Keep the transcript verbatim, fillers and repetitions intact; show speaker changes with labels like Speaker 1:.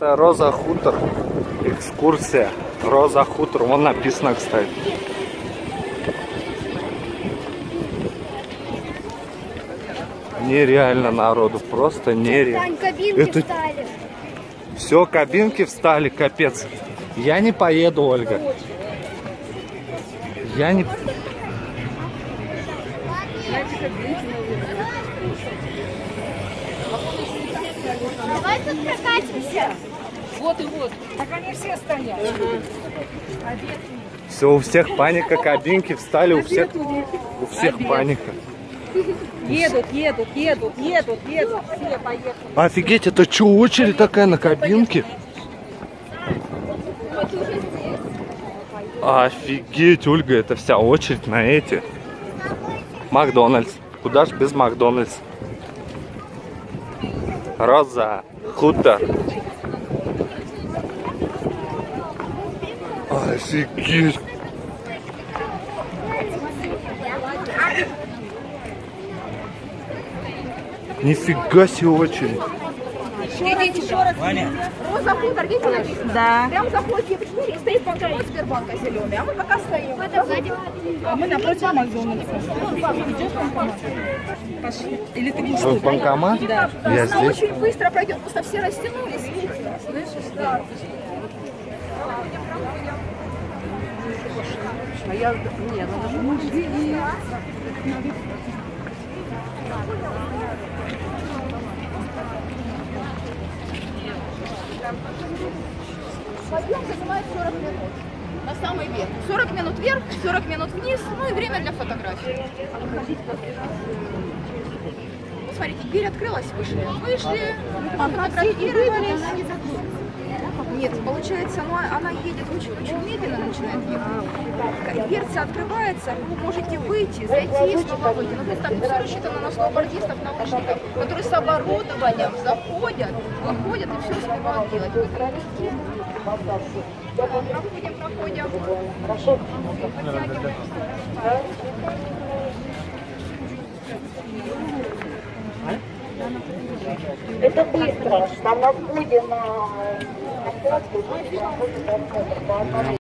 Speaker 1: Это Роза Хутор. Экскурсия. Роза Хутор. Вон написано, кстати. Нереально народу. Просто нереально.
Speaker 2: Кабинки
Speaker 1: Это...
Speaker 2: встали.
Speaker 1: Все, кабинки встали, капец. Я не поеду, Ольга. Я не...
Speaker 2: Давай тут прокатимся.
Speaker 3: Вот и вот. Так они все стоят.
Speaker 1: Все, у всех паника, кабинки встали, у всех, у всех паника.
Speaker 3: Едут, едут, едут, едут, едут. Все, поехали.
Speaker 1: Офигеть, это что, очередь такая на кабинке? Офигеть, Ольга, это вся очередь на эти. Макдональдс. Куда ж без Макдональдс? Роза Хутор. Офигеть. Нифига себе очередь.
Speaker 4: Ваня.
Speaker 5: Роза Хутор, видите, написано?
Speaker 3: Да.
Speaker 5: Прям заходите в дверь, и стоит банкомат Сбербанка зеленый, а мы пока стоим.
Speaker 3: А мы напротив Макдональдса. Идешь в банкомат? Пошли. Или ты будешь
Speaker 1: Вы в
Speaker 3: тут?
Speaker 1: банкомат?
Speaker 3: Да.
Speaker 1: Я
Speaker 5: Она
Speaker 1: здесь.
Speaker 5: очень быстро пройдет, просто все растянулись. Слышишь, да.
Speaker 3: А я... Нет, она же мужик.
Speaker 5: Подъем занимает сорок минут. На самый верх. сорок минут вверх, сорок минут вниз, ну и время для фотографий. Смотрите, дверь открылась, вышли. Вышли, фотографировались. Нет, получается, она, она едет очень-очень медленно, начинает ехать. Дверца открывается, вы можете выйти, зайти, если выйти. Но представьте, все рассчитано на сноубордистов, наушников, которые с оборудованием заходят, выходят и все успевают делать. Проходим, проходим.
Speaker 6: Это быстро. Там нас будет на...